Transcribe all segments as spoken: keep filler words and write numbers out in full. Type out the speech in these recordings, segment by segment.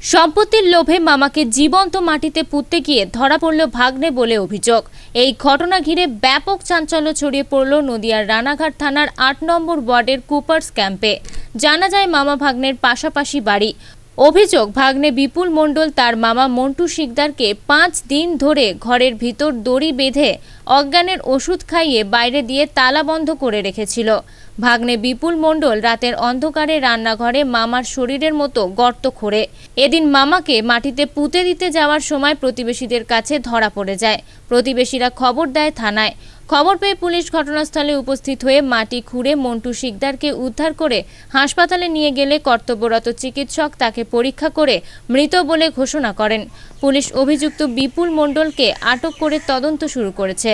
সম্পত্তির লোভে মামাকে জীবন্ত মাটিতে পুঁততে গিয়ে ধরা পড়ল ভাগ্নে বলে অভিযোগ। এই ঘটনা ঘিরে ব্যাপক চাঞ্চল্য ছড়িয়ে পড়ল নদিয়ার রানাঘাট থানার আট নম্বর ওয়ার্ডের কুপার্স ক্যাম্পে। জানা যায় মামা ভাগ্নের পাশাপাশি বাড়ি। অভিযোগ, ভাগ্নে বিপুল মণ্ডল তার মামা মন্টু শিকদারকে পাঁচ দিন ধরে ঘরের ভিতর দড়ি বেঁধে অজ্ঞানের ওষুধ খাইয়ে বাইরে দিয়ে তালা বন্ধ করে রেখেছিল। ভাগ্নে বিপুল মণ্ডল রাতের অন্ধকারে রান্নাঘরে মামার শরীরের মতো গর্ত খোঁড়ে। এদিন মামাকে মাটিতে পুঁতে দিতে যাওয়ার সময় প্রতিবেশীদের কাছে ধরা পড়ে যায়। প্রতিবেশীরা খবর দেয় থানায়। খবর পেয়ে পুলিশ ঘটনাস্থলে উপস্থিত হয়ে মাটি খুঁড়ে মন্টু শিকদারকে উদ্ধার করে হাসপাতালে নিয়ে গেলে কর্তব্যরত চিকিৎসক তাকে পরীক্ষা করে মৃত বলে ঘোষণা করেন। পুলিশ অভিযুক্ত বিপুল মণ্ডলকে আটক করে তদন্ত শুরু করেছে।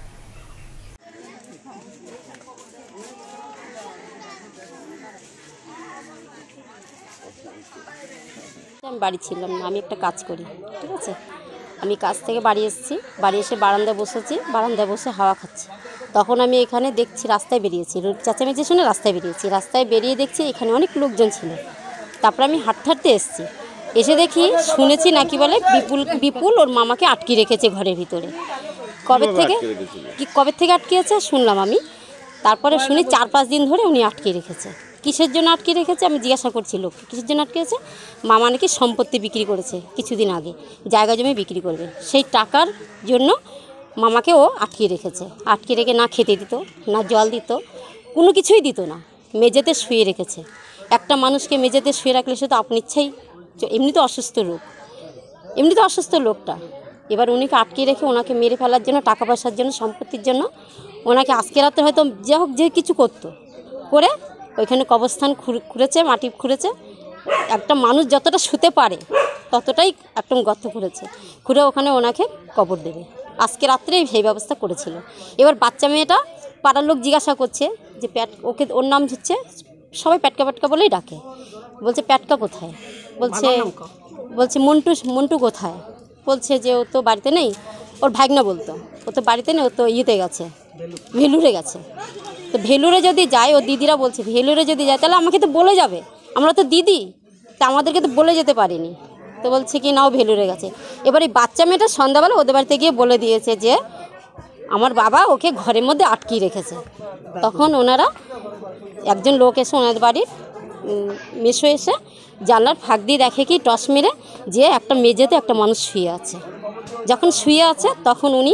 আমি বাড়ি ছিলাম না, আমি একটা কাজ করি, ঠিক আছে। আমি কাজ থেকে বাড়ি এসেছি, বাড়ি এসে বারান্দায় বসেছি, বারান্দায় বসে হাওয়া খাচ্ছি। তখন আমি এখানে দেখছি, রাস্তায় বেরিয়েছি, চেঁচামেচি শুনে রাস্তায় বেরিয়েছি। রাস্তায় বেরিয়ে দেখছি এখানে অনেক লোকজন ছিল। তারপরে আমি হাঁটতে হাঁটতে এসেছি, এসে দেখি শুনেছি নাকি বলে বিপুল বিপুল ওর মামাকে আটকে রেখেছে ঘরের ভিতরে। কবে থেকে কি কবে থেকে আটকে আছে শুনলাম আমি। তারপরে শুনি চার পাঁচ দিন ধরে উনি আটকে রেখেছে। কিসের জন্য আটকে রেখেছে আমি জিজ্ঞাসা করছি লোককে, কিসের জন্য আটকে আছে। মামা নাকি সম্পত্তি বিক্রি করেছে কিছুদিন আগে, জায়গা জমি বিক্রি করবে, সেই টাকার জন্য মামাকে ও আটকে রেখেছে। আটকে রেখে না খেতে দিত, না জল দিত, কোনো কিছুই দিত না, মেঝেতে শুয়ে রেখেছে। একটা মানুষকে মেঝেতে শুয়ে রাখলে সে তো আপনি ইচ্ছাই, এমনি তো অসুস্থ লোক, এমনি তো অসুস্থ লোকটা। এবার উনিকে আটকে রেখে ওনাকে মেরে ফেলার জন্য, টাকা পয়সার জন্য, সম্পত্তির জন্য ওনাকে আজকে রাতে হয়তো যা হোক যে কিছু করতো করে ওইখানে কবরস্থান খুঁড়েছে, মাটি খুঁড়েছে। একটা মানুষ যতটা শুতে পারে ততটাই একদম গর্ত খুঁড়েছে, খুঁড়ে ওখানে ওনাকে কবর দেবে। আজকে রাত্রে সেই ব্যবস্থা করেছিল। এবার বাচ্চা মেয়েটা পাড়ার লোক জিজ্ঞাসা করছে যে প্যাট, ওকে ওর নাম হচ্ছে, সবাই প্যাটকা প্যাটকা বলেই ডাকে। বলছে প্যাটকা কোথায়, বলছে বলছে মন্টু মন্টু কোথায়, বলছে যে ও তো বাড়িতে নেই। ওর ভাগনা বলতো ও তো বাড়িতে নেই, ও তো ইয়েতে গেছে, ভেলুরে গেছে। তো ভেলুরে যদি যায়, ও দিদিরা বলছে ভেলুরে যদি যায় তাহলে আমাকে তো বলে যাবে, আমরা তো দিদি, তা আমাদেরকে তো বলে যেতে পারিনি। তো বলছে কি না ও ভেলুরে গেছে। এবার এই বাচ্চা মেয়েটা সন্ধ্যাবেলা ওদের বাড়িতে গিয়ে বলে দিয়েছে যে আমার বাবা ওকে ঘরের মধ্যে আটকিয়ে রেখেছে। তখন ওনারা একজন লোক এসে ওনাদের বাড়ির মেশো এসে জানলার ফাঁক দিয়ে দেখে কি টস মেরে যে একটা মেঝেতে একটা মানুষ শুয়ে আছে। যখন শুয়ে আছে তখন উনি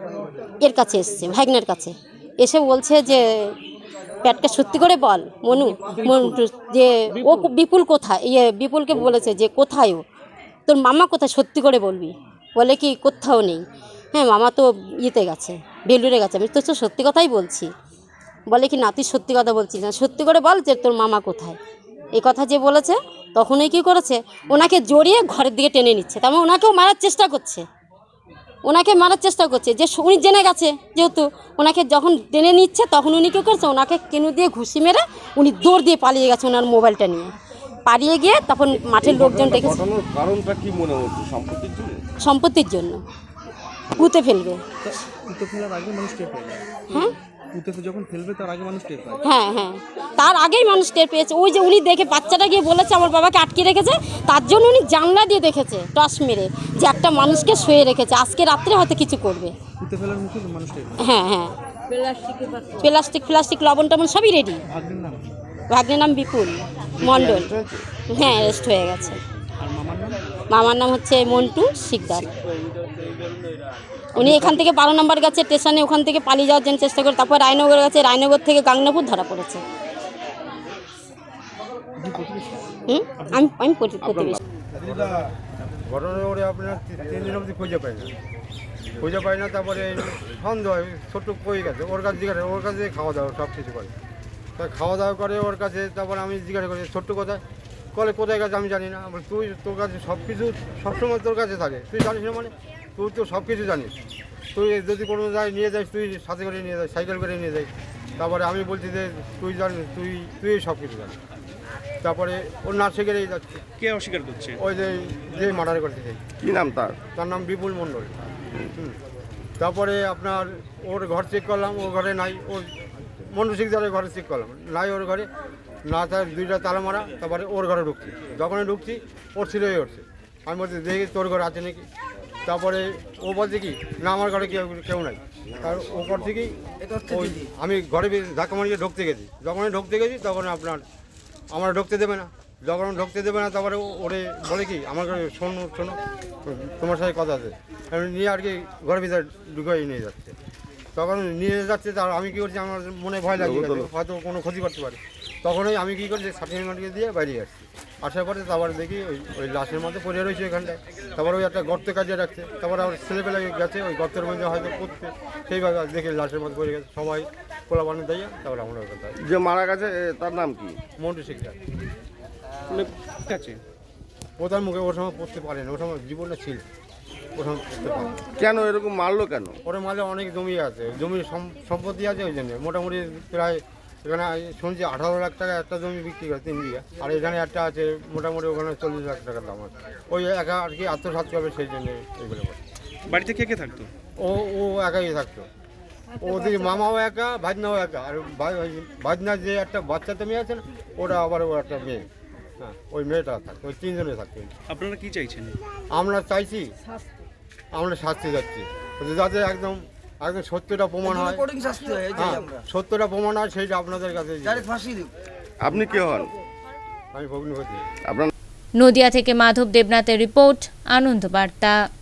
এর কাছে এসছে, ভাগ্নের কাছে এসে বলছে যে প্যাটকা সত্যি করে বল মনু, মন্টু যে ও বিপুল কোথায়, ইয়ে বিপুলকে বলেছে যে কোথায় ও, তোর মামা কোথায় সত্যি করে বলবি। বলে কি কোথাও নেই। হ্যাঁ মামা তো ইয়েতে গেছে, ভেলুরে গেছে। আমি তো সত্যি কথাই বলছি। বলে কি না তুই সত্যি কথা বলছিস না, সত্যি করে বল যে তোর মামা কোথায়। এই কথা যে বলেছে তখনই কী করেছে, ওনাকে জড়িয়ে ঘরের দিকে টেনে নিচ্ছে। তার মানে ওনাকেও মারার চেষ্টা করছে, ওনাকে মারার চেষ্টা করছে যে উনি জেনে গেছে যেহেতু। ওনাকে যখন টেনে নিচ্ছে তখন উনি কী করছে, ওনাকে কেনু দিয়ে ঘুষি মেরে উনি দৌড় দিয়ে পালিয়ে গেছে ওনার মোবাইলটা নিয়ে। পালিয়ে গিয়ে তখন মাঠের লোকজন দেখেছে। কারণটা কি মনে হচ্ছে? সম্পত্তির জন্য, সম্পত্তির জন্য পুঁতে ফেলবে। পুঁতে ফেলার আগে মানুষ টের পেয়ে যায়। হ্যাঁ পুঁতে যখন ফেলবে তার আগে মানুষ টের পায়। হ্যাঁ হ্যাঁ তার আগেই মানুষ টের পেয়েছে। ওই যে উনি দেখে বাচ্চাটা গিয়ে বলেছে আমার বাবাকে আটকে রেখেছে, তার জন্য উনি জানলা দিয়ে দেখেছে টস মেরে যে একটা মানুষকে শুয়ে রেখেছে, আজকে রাত্রে হয়তো কিছু করবে। পুঁতে ফেলার মুখে মানুষ টের পায়। হ্যাঁ হ্যাঁ প্লাস্টিক প্লাস্টিক লবণ টবণ সবই রেডি। ভাগ্নের নাম? ভাগ্নের নাম বিপুল মণ্ডল। হ্যাঁ অ্যারেস্ট হয়ে গেছে। আর মামার নাম? মামার নাম হচ্ছে মন্টু শিকদার। উনি এখান থেকে বারো নম্বর গেছে স্টেশনে, ওখান থেকে পালিয়ে যাওয়ার জন্য চেষ্টা করে, তারপর রায়নগর গেছে, রায়নগর থেকে গাংনাপুর ধরা পড়েছে। হুম আমি আমি প্রতিবেশী। ঘটনা করে আপনার তিন দিন অবধি খুঁজে পাই না, খুঁজে পাই না। তারপরে সন্দেহ হয় ছোট্ট কই গেছে, ওর কাছে জিজ্ঞাসা, ওর কাছে খাওয়া দাওয়া সব কিছু করে, তাই খাওয়া দাওয়া করে ওর কাছে। তারপরে আমি জিজ্ঞাসা করি ছোট্ট কোথায়, কলে কোথায় গেছে আমি জানি না। তুই তোর কাছে সব কিছু সবসময় তোর কাছে থাকে, তুই জানিস না মানে তুই তো সব কিছু জানিস, তুই যদি কোনো জায়গায় নিয়ে যাস তুই সাথে করে নিয়ে যাস, সাইকেল করে নিয়ে যাই। তারপরে আমি বলছি যে তুই জানিস, তুই তুই সব কিছু জানিস। তারপরে ওর না শিখেই যাচ্ছে। কে অস্বীকার করছে? ওই যে যে মার্ডার করতে চাই। কি নাম তার? তার নাম বিপুল মণ্ডল। হুম তারপরে আপনার ওর ঘর চেক করলাম, ওর ঘরে নাই। ওর মন্টু শিকদারের ঘরে চেক করলাম, নাই ওর ঘরে। না তার দুইটা তালা মারা, তারপরে ওর ঘরে ঢুকছি। যখনই ঢুকছি ওর ছিঁড়ে উঠছে। আমি বলছি দেখি তোর ঘর আছে নাকি। তারপরে ও বলছে কি না আমার ঘরে কেউ কেউ নাই। তার ওপর থেকেই ওই আমি ঘরে ধাক্কা মারিয়ে ঢুকতে গেছি। যখনই ঢুকতে গেছি তখন আপনার আমার ঢুকতে দেবে না। যখন ঢুকতে দেবে না তারপরে ওরে বলে কি আমার ঘরে শোনো শোনো তোমার সাথে কথা আছে, আমি নিয়ে আর কি ঘরের ভিতরে ঢুকে নিয়ে যাচ্ছে। তখন নিয়ে যাচ্ছে তার আমি কী করছি, আমার মনে ভয় লাগিয়ে গেছে হয়তো কোনো ক্ষতি করতে পারে। তখনই আমি কী করছি সার্টিফিকেট দিয়ে বাইরে আসছি। আসার পরে তারপরে দেখি ওই ওই লাশের মধ্যে পড়ে রয়েছে ওইখানটায়। তারপরে ওই একটা গর্ত কাজে রাখছে। তারপরে আমার ছেলেপেলে গেছে ওই গর্তের মধ্যে হয়তো করতে, সেইভাবে দেখে লাশের মধ্যে পড়ে গেছে। সবাই পোলা বানিয়ে দিয়ে তারপরে আমরা ওখানটা যে মারা গেছে এ, তার নাম কি? মন্টু শিকদার। মানে ঠিক আছে ওটার মুখে ওর সময় পড়তে পারেন, ওর সময় জীবনটা ছিল, ওর সময় পড়তে পারেন। কেন এরকম মারলো কেন? ওর মাঝে অনেক জমি আছে, জমির সম- সম্পত্তি আছে, ওই জন্য মোটামুটি প্রায় এখানে শুনছি আঠারো লাখ টাকা একটা জমি বিক্রি করে তিন বিঘা। আর এখানে একটা আছে মোটামুটি ওখানে চল্লিশ লাখ টাকার দাম আছে। ওই একা আর কি আত্মসাৎ করবে সেই জন্য এইগুলো করে। বাড়িতে কে কে থাকতো? ও ও একাই থাকতো। ওদিকে মামাও একা, ভাজনাও একা। আর ভাজনা যে একটা বাচ্চাতে মেয়ে আছে না, ওটা আবার ও একটা মেয়ে। হ্যাঁ ওই মেয়েটা থাকতো, ওই তিনজনে থাকতো। আপনারা কি চাইছেন? আমরা চাইছি, আমরা শাস্তি যাচ্ছি যাতে একদম একদম সত্যটা প্রমাণ হয়। হ্যাঁ, সত্যটা প্রমাণ হয় সেইটা আপনাদের কাছে। আপনি কে হন? আমি ভগ্নিপতি। আপনার নদিয়া থেকে মাধব দেবনাথের রিপোর্ট, আনন্দ বার্তা।